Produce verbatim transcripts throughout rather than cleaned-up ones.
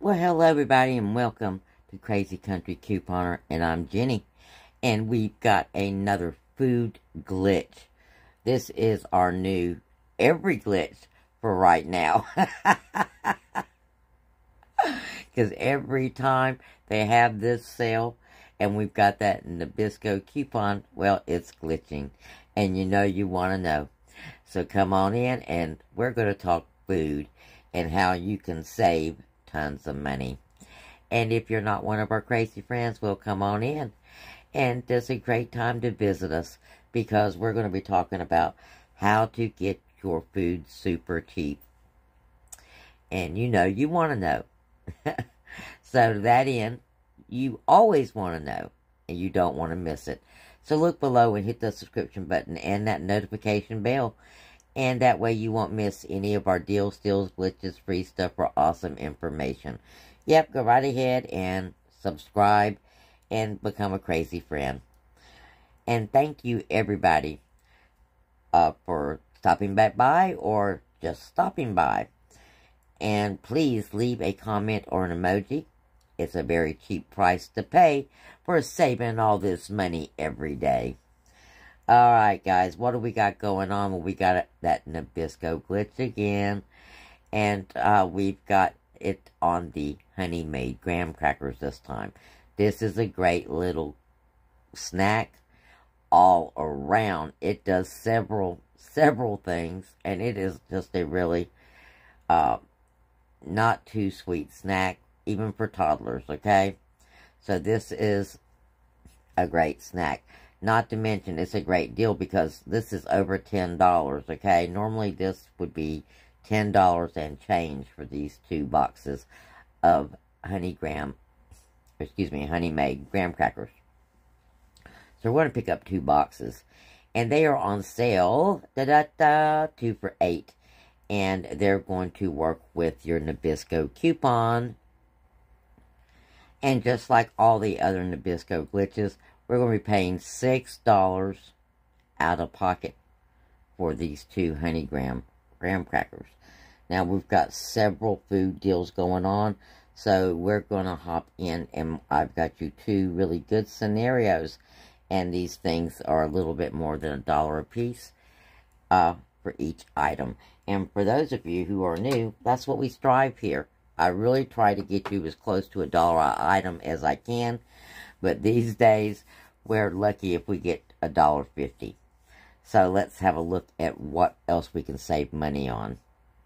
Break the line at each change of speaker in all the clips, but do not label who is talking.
Well, hello everybody and welcome to Crazy Country Couponer, and I'm Jenny, and we've got another food glitch. This is our new every glitch for right now. Because every time they have this sale, and we've got that Nabisco coupon, well, it's glitching. And you know you want to know. So come on in, and we're going to talk food and how you can save tons of money. And if you're not one of our crazy friends, well, come on in. And it's a great time to visit us, because we're going to be talking about how to get your food super cheap. And you know, you want to know. So to that end, you always want to know, and you don't want to miss it. So look below and hit the subscription button and that notification bell. And that way you won't miss any of our deals, steals, glitches, free stuff, or awesome information. Yep, go right ahead and subscribe and become a crazy friend. And thank you, everybody, uh, for stopping back by or just stopping by. And please leave a comment or an emoji. It's a very cheap price to pay for saving all this money every day. Alright, guys, what do we got going on? Well, we got that Nabisco glitch again. And uh, we've got it on the honey-made graham crackers this time. This is a great little snack all around. It does several, several things. And it is just a really uh, not too sweet snack, even for toddlers, okay? So this is a great snack. Not to mention, it's a great deal because this is over ten dollars, okay? Normally, this would be ten dollars and change for these two boxes of honey graham, excuse me, honey-made graham crackers. So we're going to pick up two boxes. And they are on sale, da-da-da, two for eight. And they're going to work with your Nabisco coupon. And just like all the other Nabisco glitches, we're going to be paying six dollars out of pocket for these two honey graham, graham crackers. Now, we've got several food deals going on, so we're going to hop in, and I've got you two really good scenarios. And these things are a little bit more than a dollar a piece uh, for each item. And for those of you who are new, that's what we strive here. I really try to get you as close to a dollar an item as I can. But these days, we're lucky if we get a dollar fifty. So let's have a look at what else we can save money on.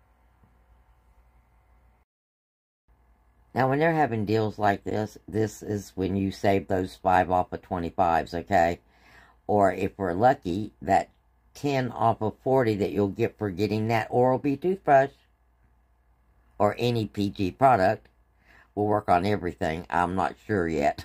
Now, when they're having deals like this, this is when you save those five off of twenty-fives, okay? Or if we're lucky, that ten off of forty that you'll get for getting that Oral-B toothbrush or any P G product will work on everything. I'm not sure yet.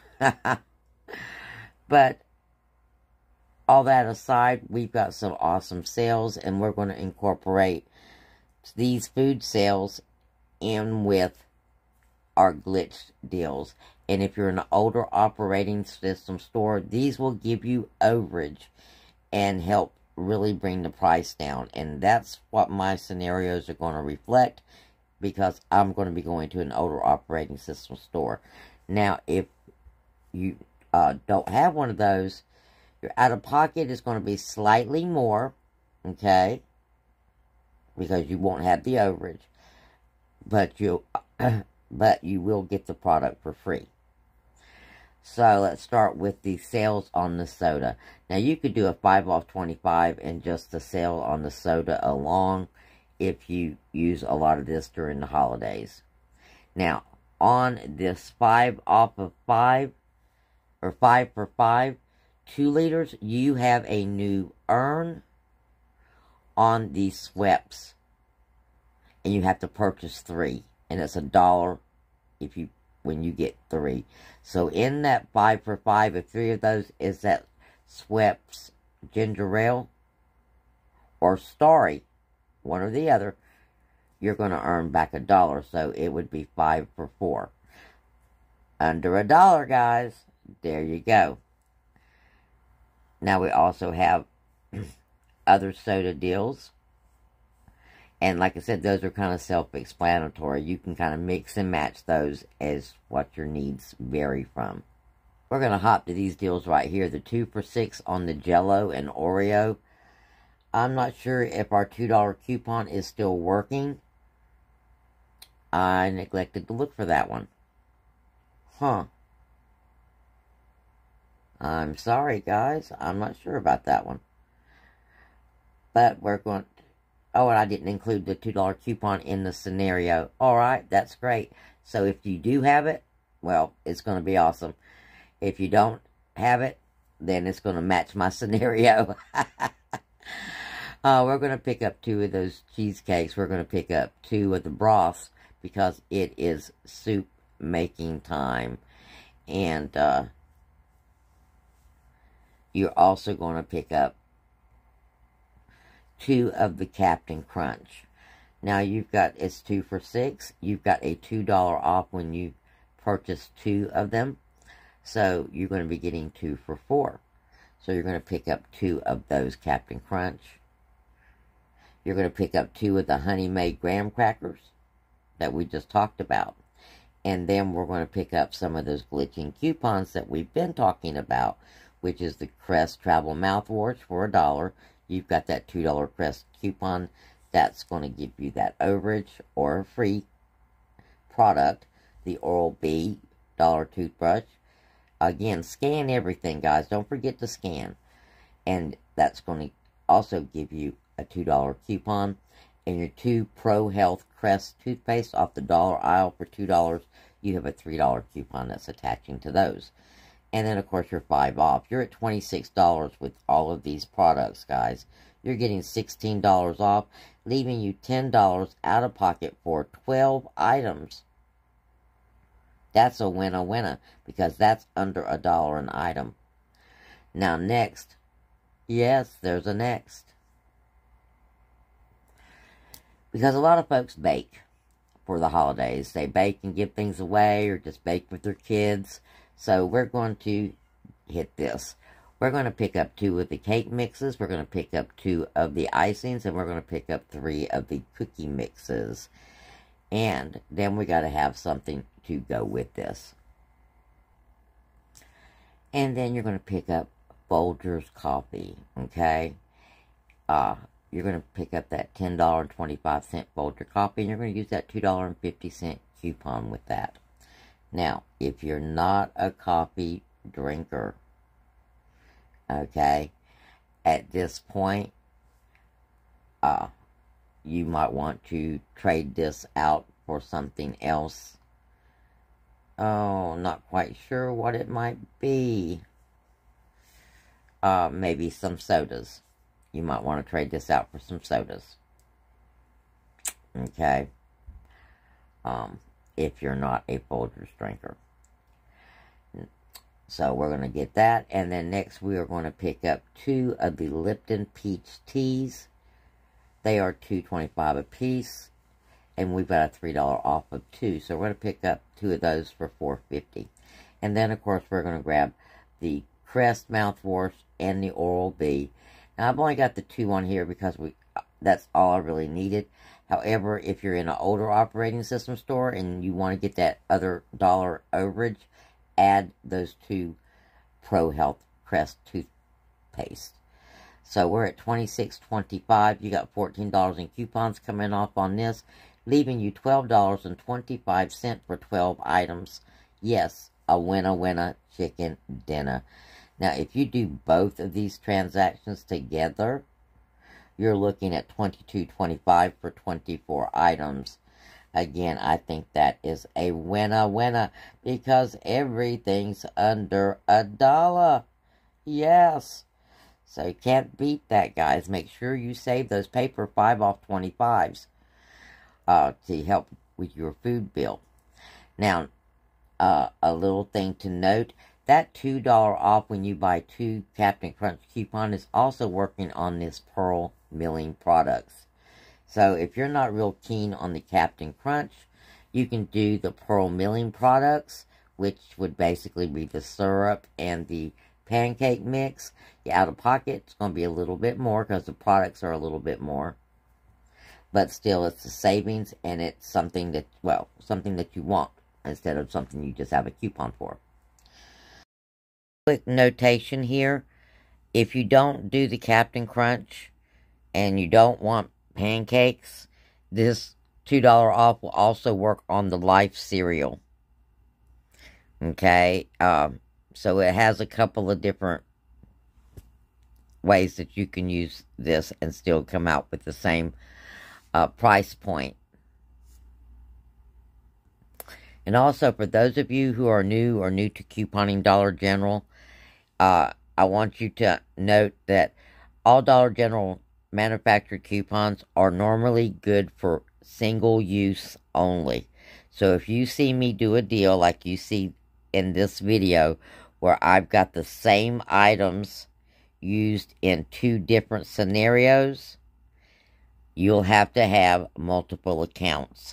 But all that aside, we've got some awesome sales, and we're going to incorporate these food sales in with our glitch deals. And if you're an older operating system store, these will give you overage and help really bring the price down. And that's what my scenarios are going to reflect, because I'm going to be going to an older operating system store. Now, if you uh, don't have one of those, your out-of-pocket is going to be slightly more, okay, because you won't have the overage, but you, but you will get the product for free. So let's start with the sales on the soda. Now, you could do a five off twenty-five and just the sale on the soda alone if you use a lot of this during the holidays. Now, on this five off of five, or five for five, two liters, you have a new earn on these Schweppes. And you have to purchase three. And it's a dollar if you when you get three. So in that five for five, if three of those is that Schweppes Ginger Ale or Starry, one or the other, you're going to earn back a dollar. So it would be five for four. Under a dollar, guys. There you go. Now we also have other soda deals. And like I said, those are kind of self-explanatory. You can kind of mix and match those as what your needs vary from. We're going to hop to these deals right here. The two for six on the Jell-O and Oreo. I'm not sure if our two dollar coupon is still working. I neglected to look for that one. Huh. I'm sorry, guys. I'm not sure about that one. But we're going to... Oh, and I didn't include the two dollar coupon in the scenario. Alright, that's great. So if you do have it, well, it's going to be awesome. If you don't have it, then it's going to match my scenario. uh, we're going to pick up two of those cheesecakes. We're going to pick up two of the broths because it is soup making time. And uh, you're also going to pick up two of the Captain Crunch. Now you've got, it's two for six. You've got a two dollar off when you purchase two of them. So you're going to be getting two for four. So you're going to pick up two of those Captain Crunch. You're going to pick up two of the Honey Made Graham Crackers that we just talked about. And then we're going to pick up some of those glitching coupons that we've been talking about, which is the Crest Travel Mouthwash for a dollar. You've got that two dollar Crest coupon. That's going to give you that overage or a free product. The Oral-B dollar toothbrush. Again, scan everything, guys. Don't forget to scan. And that's going to also give you a two dollar coupon. And your two Pro Health Crest toothpaste off the dollar aisle for two dollars. You have a three dollar coupon that's attaching to those. And then, of course, you're five off. You're at twenty-six dollars with all of these products, guys. You're getting sixteen dollars off, leaving you ten dollars out of pocket for twelve items. That's a winner-winner, because that's under a dollar an item. Now, next. Yes, there's a next. Because a lot of folks bake for the holidays. They bake and give things away, or just bake with their kids. So, we're going to hit this. We're going to pick up two of the cake mixes. We're going to pick up two of the icings. And we're going to pick up three of the cookie mixes. And then we got to have something to go with this. And then you're going to pick up Folgers coffee, okay? Uh, you're going to pick up that ten dollars and twenty-five cents Folger coffee, and you're going to use that two dollars and fifty cents coupon with that. Now, if you're not a coffee drinker, okay, at this point, uh, you might want to trade this out for something else. Oh, not quite sure what it might be. Uh, maybe some sodas. You might want to trade this out for some sodas. Okay. Um, if you're not a Folgers drinker. So we're going to get that. And then next we are going to pick up two of the Lipton Peach Teas. They are two twenty-five a piece. And we've got a three dollar off of two. So we're going to pick up two of those for four fifty. And then, of course, we're going to grab the Crest mouthwash and the Oral-B. Now, I've only got the two on here because we that's all I really needed. However, if you're in an older operating system store and you want to get that other dollar overage, add those two Pro Health Crest toothpaste. So we're at twenty-six twenty-five. You got fourteen dollars in coupons coming off on this, leaving you twelve dollars and twenty-five cents for twelve items. Yes, a winner-winner chicken dinner. Now, if you do both of these transactions together, you're looking at twenty-two twenty-five for twenty-four items. Again, I think that is a winner-winner because everything's under a dollar. Yes. So you can't beat that, guys. Make sure you save those paper five off twenty-fives uh, to help with your food bill. Now, uh, a little thing to note, that two dollars off when you buy two Captain Crunch coupon is also working on this Pearl Milling products. So if you're not real keen on the Captain Crunch, you can do the Pearl Milling products, which would basically be the syrup and the pancake mix. Yeah, out of pocket, it's going to be a little bit more because the products are a little bit more. but still it's a savings, and it's something that, well, something that you want instead of something you just have a coupon for. Quick notation here. If you don't do the Captain Crunch and you don't want pancakes, this two dollars off will also work on the Life cereal. Okay, um, so it has a couple of different ways that you can use this and still come out with the same uh, price point. And also, for those of you who are new or new to couponing Dollar General, uh, I want you to note that all Dollar General manufactured coupons are normally good for single use only. So if you see me do a deal like you see in this video where I've got the same items used in two different scenarios, you'll have to have multiple accounts.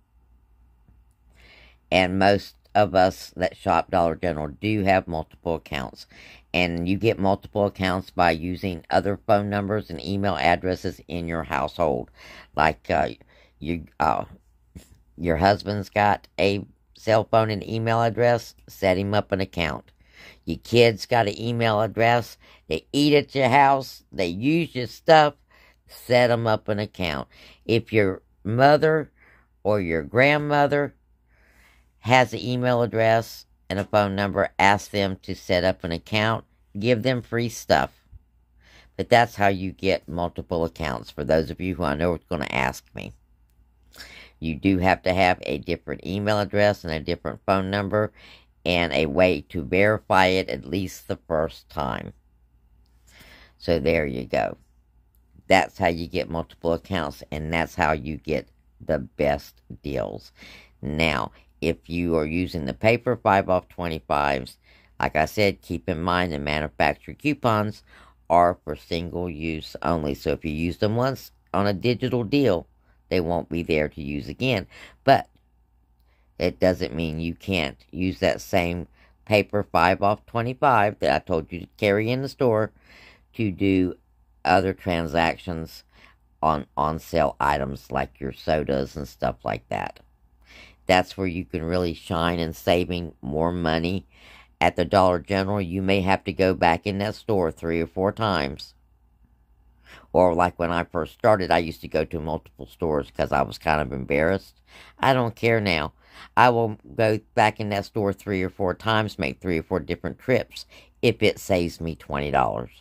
And most of us that shop Dollar General do have multiple accounts. And you get multiple accounts by using other phone numbers and email addresses in your household. Like uh, you, uh, your husband's got a cell phone and email address, set him up an account. Your kids got an email address, they eat at your house, they use your stuff, set them up an account. If your mother or your grandmother has an email address and a phone number, ask them to set up an account, give them free stuff. But that's how you get multiple accounts, for those of you who I know are going to ask me. You do have to have a different email address and a different phone number, and a way to verify it at least the first time. So there you go. That's how you get multiple accounts, and that's how you get the best deals. Now, if you are using the paper five off twenty-fives, like I said, keep in mind the manufacturer coupons are for single use only. So if you use them once on a digital deal, they won't be there to use again. But it doesn't mean you can't use that same paper five off twenty-five that I told you to carry in the store to do other transactions on on sale items like your sodas and stuff like that. That's where you can really shine in saving more money. At the Dollar General, you may have to go back in that store three or four times. Or like when I first started, I used to go to multiple stores because I was kind of embarrassed. I don't care now. I will go back in that store three or four times, make three or four different trips, if it saves me twenty dollars.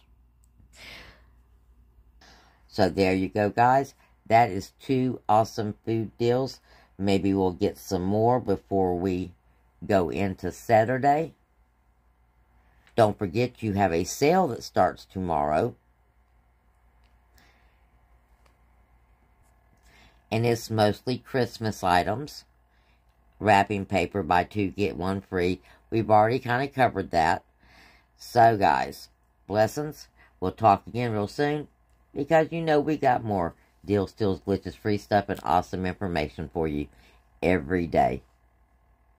So there you go, guys. That is two awesome food deals. Maybe we'll get some more before we go into Saturday. Don't forget, you have a sale that starts tomorrow. And it's mostly Christmas items. Wrapping paper, buy two, get one free. We've already kind of covered that. So, guys, blessings. We'll talk again real soon. Because you know we got more deals, steals, glitches, free stuff, and awesome information for you every day.